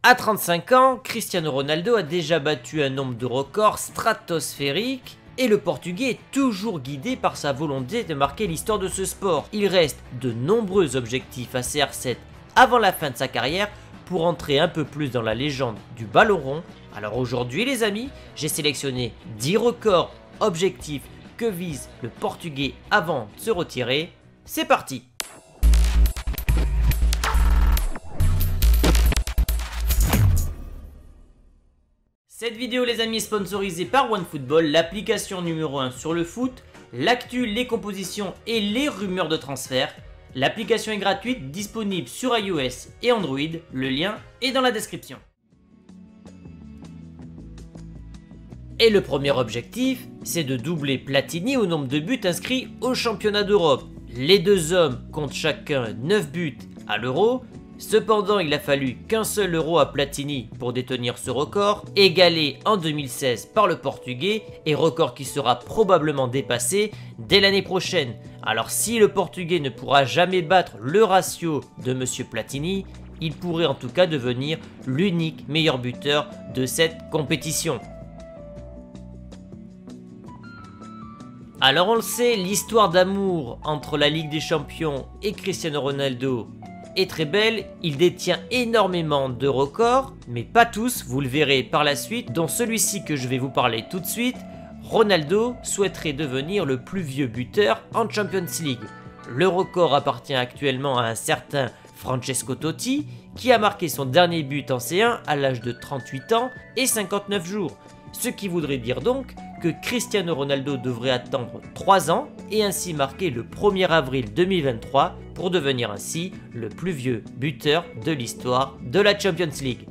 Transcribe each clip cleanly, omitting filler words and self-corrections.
À 35 ans, Cristiano Ronaldo a déjà battu un nombre de records stratosphériques et le Portugais est toujours guidé par sa volonté de marquer l'histoire de ce sport. Il reste de nombreux objectifs à CR7 avant la fin de sa carrière pour entrer un peu plus dans la légende du ballon rond. Alors aujourd'hui les amis, j'ai sélectionné 10 records objectifs que vise le Portugais avant de se retirer. C'est parti! Cette vidéo les amis est sponsorisée par OneFootball, l'application numéro 1 sur le foot, l'actu, les compositions et les rumeurs de transfert. L'application est gratuite, disponible sur iOS et Android, le lien est dans la description. Et le premier objectif, c'est de doubler Platini au nombre de buts inscrits au championnat d'Europe. Les deux hommes comptent chacun 9 buts à l'Euro. Cependant, il a fallu qu'un seul euro à Platini pour détenir ce record, égalé en 2016 par le Portugais et record qui sera probablement dépassé dès l'année prochaine. Alors si le Portugais ne pourra jamais battre le ratio de Monsieur Platini, il pourrait en tout cas devenir l'unique meilleur buteur de cette compétition. Alors on le sait, l'histoire d'amour entre la Ligue des Champions et Cristiano Ronaldo est très belle, il détient énormément de records, mais pas tous, vous le verrez par la suite, dont celui-ci que je vais vous parler tout de suite. Ronaldo souhaiterait devenir le plus vieux buteur en Champions League. Le record appartient actuellement à un certain Francesco Totti, qui a marqué son dernier but en C1 à l'âge de 38 ans et 59 jours. Ce qui voudrait dire donc que Cristiano Ronaldo devrait attendre 3 ans et ainsi marquer le 1er avril 2023 pour devenir ainsi le plus vieux buteur de l'histoire de la Champions League.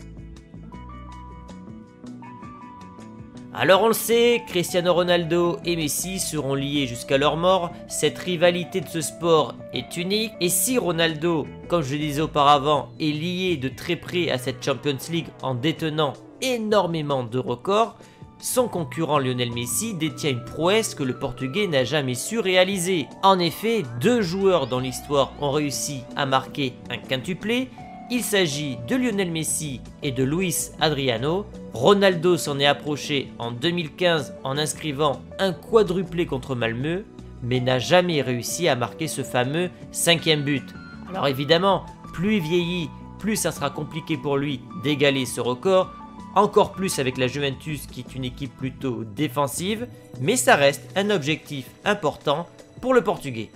Alors on le sait, Cristiano Ronaldo et Messi seront liés jusqu'à leur mort. Cette rivalité de ce sport est unique et si Ronaldo, comme je le disais auparavant, est lié de très près à cette Champions League en détenant énormément de records, son concurrent Lionel Messi détient une prouesse que le Portugais n'a jamais su réaliser. En effet, 2 joueurs dans l'histoire ont réussi à marquer un quintuplé. Il s'agit de Lionel Messi et de Luis Adriano. Ronaldo s'en est approché en 2015 en inscrivant un quadruplé contre Malmö, mais n'a jamais réussi à marquer ce fameux 5e but. Alors évidemment, plus il vieillit, plus ça sera compliqué pour lui d'égaler ce record. Encore plus avec la Juventus qui est une équipe plutôt défensive, mais ça reste un objectif important pour le Portugais.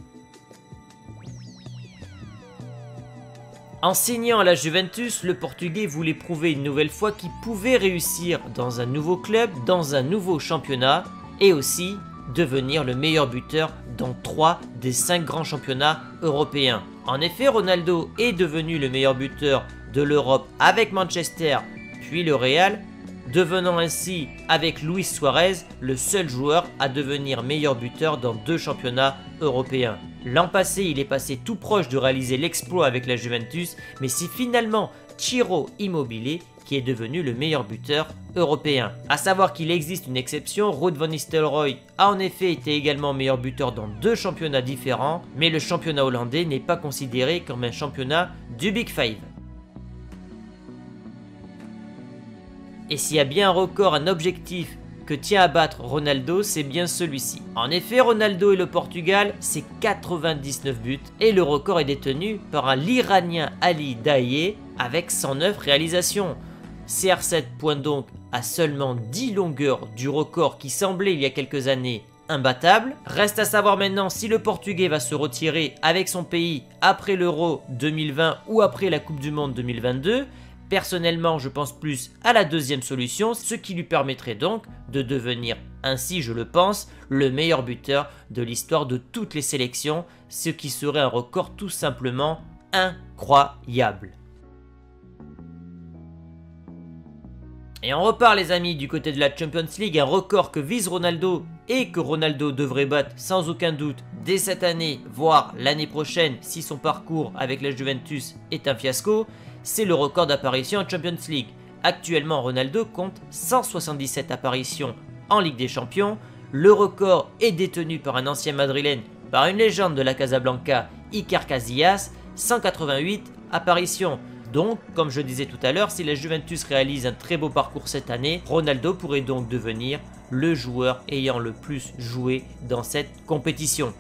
En signant à la Juventus, le Portugais voulait prouver une nouvelle fois qu'il pouvait réussir dans un nouveau club, dans un nouveau championnat et aussi devenir le meilleur buteur dans 3 des 5 grands championnats européens. En effet, Ronaldo est devenu le meilleur buteur de l'Europe avec Manchester puis le Real, devenant ainsi avec Luis Suarez le seul joueur à devenir meilleur buteur dans 2 championnats européens. L'an passé, il est passé tout proche de réaliser l'exploit avec la Juventus, mais c'est finalement Ciro Immobile qui est devenu le meilleur buteur européen. A savoir qu'il existe une exception, Ruud van Nistelrooy a en effet été également meilleur buteur dans 2 championnats différents, mais le championnat hollandais n'est pas considéré comme un championnat du Big Five. Et s'il y a bien un record, un objectif que tient à battre Ronaldo, c'est bien celui-ci. En effet, Ronaldo et le Portugal, c'est 99 buts et le record est détenu par l'Iranien Ali Daei avec 109 réalisations. CR7 pointe donc à seulement 10 longueurs du record qui semblait il y a quelques années imbattable. Reste à savoir maintenant si le Portugais va se retirer avec son pays après l'Euro 2020 ou après la Coupe du Monde 2022. Personnellement, je pense plus à la deuxième solution, ce qui lui permettrait donc de devenir ainsi, je le pense, le meilleur buteur de l'histoire de toutes les sélections, ce qui serait un record tout simplement incroyable. Et on repart les amis du côté de la Champions League, un record que vise Ronaldo et que Ronaldo devrait battre sans aucun doute dès cette année, voire l'année prochaine si son parcours avec la Juventus est un fiasco. C'est le record d'apparition en Champions League. Actuellement, Ronaldo compte 177 apparitions en Ligue des Champions. Le record est détenu par un ancien madrilène, par une légende de la Casablanca, Iker Casillas, 188 apparitions. Donc, comme je disais tout à l'heure, si la Juventus réalise un très beau parcours cette année, Ronaldo pourrait donc devenir le joueur ayant le plus joué dans cette compétition.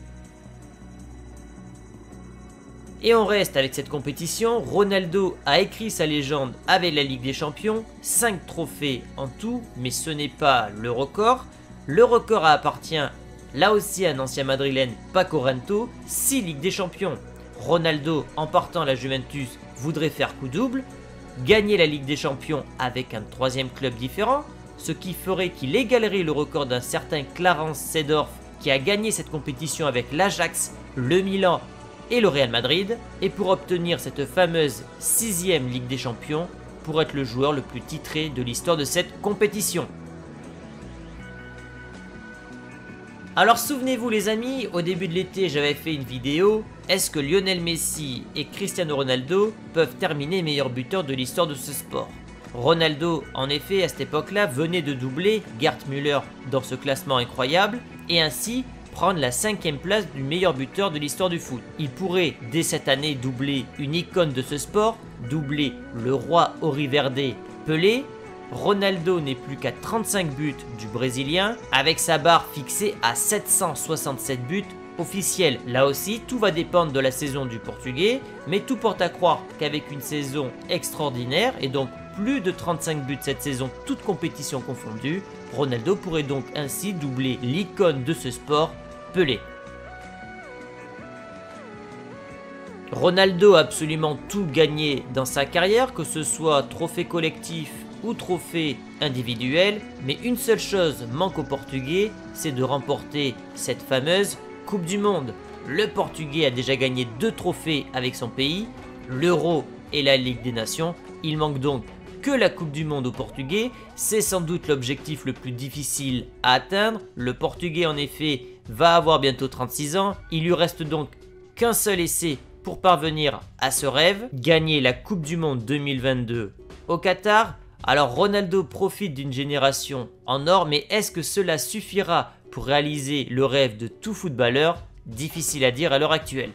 Et on reste avec cette compétition. Ronaldo a écrit sa légende avec la Ligue des Champions, 5 trophées en tout, mais ce n'est pas le record. Le record appartient là aussi à un ancien madrilène, Paco Rento, 6 Ligues des Champions. Ronaldo, en partant à la Juventus, voudrait faire coup double, gagner la Ligue des Champions avec un troisième club différent, ce qui ferait qu'il égalerait le record d'un certain Clarence Seedorf qui a gagné cette compétition avec l'Ajax, le Milan et le Real Madrid, et pour obtenir cette fameuse 6e Ligue des Champions, pour être le joueur le plus titré de l'histoire de cette compétition. Alors souvenez-vous les amis, au début de l'été j'avais fait une vidéo, est-ce que Lionel Messi et Cristiano Ronaldo peuvent terminer meilleurs buteurs de l'histoire de ce sport? Ronaldo, en effet, à cette époque-là, venait de doubler Gerd Müller dans ce classement incroyable, et ainsi prendre la 5e place du meilleur buteur de l'histoire du foot. Il pourrait, dès cette année, doubler une icône de ce sport, doubler le roi Auriverde Pelé. Ronaldo n'est plus qu'à 35 buts du Brésilien, avec sa barre fixée à 767 buts officiels. Là aussi, tout va dépendre de la saison du Portugais, mais tout porte à croire qu'avec une saison extraordinaire, et donc plus de 35 buts cette saison, toutes compétitions confondues, Ronaldo pourrait donc ainsi doubler l'icône de ce sport, Pelé. Ronaldo a absolument tout gagné dans sa carrière, que ce soit trophée collectif ou trophée individuel, mais une seule chose manque au Portugais, c'est de remporter cette fameuse Coupe du Monde. Le Portugais a déjà gagné 2 trophées avec son pays, l'Euro et la Ligue des Nations. Il manque donc que la Coupe du Monde au Portugais. C'est sans doute l'objectif le plus difficile à atteindre. Le Portugais en effet va avoir bientôt 36 ans. Il lui reste donc qu'un seul essai pour parvenir à ce rêve, gagner la Coupe du Monde 2022 au Qatar. Alors Ronaldo profite d'une génération en or, mais est-ce que cela suffira pour réaliser le rêve de tout footballeur? Difficile à dire à l'heure actuelle.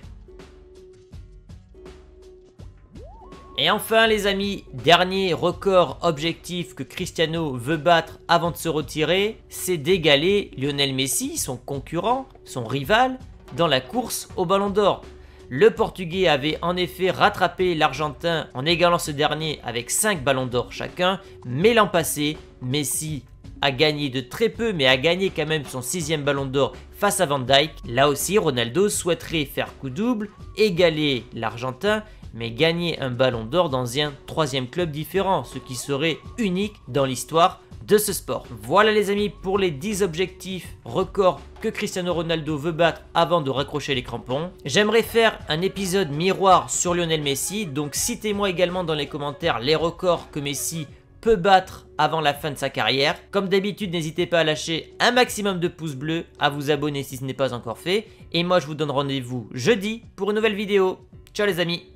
Et enfin les amis, dernier record objectif que Cristiano veut battre avant de se retirer, c'est d'égaler Lionel Messi, son concurrent, son rival, dans la course au Ballon d'Or. Le Portugais avait en effet rattrapé l'Argentin en égalant ce dernier avec 5 ballons d'or chacun, mais l'an passé, Messi a gagné de très peu, mais a gagné quand même son 6e ballon d'or face à Van Dijk. Là aussi, Ronaldo souhaiterait faire coup double, égaler l'Argentin, mais gagner un ballon d'or dans un 3e club différent, ce qui serait unique dans l'histoire de ce sport. Voilà les amis pour les 10 objectifs records que Cristiano Ronaldo veut battre avant de raccrocher les crampons. J'aimerais faire un épisode miroir sur Lionel Messi, donc citez-moi également dans les commentaires les records que Messi peut battre avant la fin de sa carrière. Comme d'habitude, n'hésitez pas à lâcher un maximum de pouces bleus, à vous abonner si ce n'est pas encore fait, et moi je vous donne rendez-vous jeudi pour une nouvelle vidéo. Ciao les amis!